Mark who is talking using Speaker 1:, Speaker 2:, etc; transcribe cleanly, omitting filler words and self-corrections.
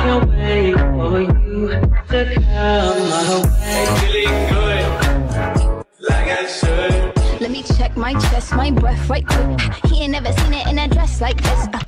Speaker 1: I'll wait for you to come my way.
Speaker 2: Feeling good, like I should.
Speaker 3: Let me check my chest, my breath right quick. He ain't never seen it in a dress like this.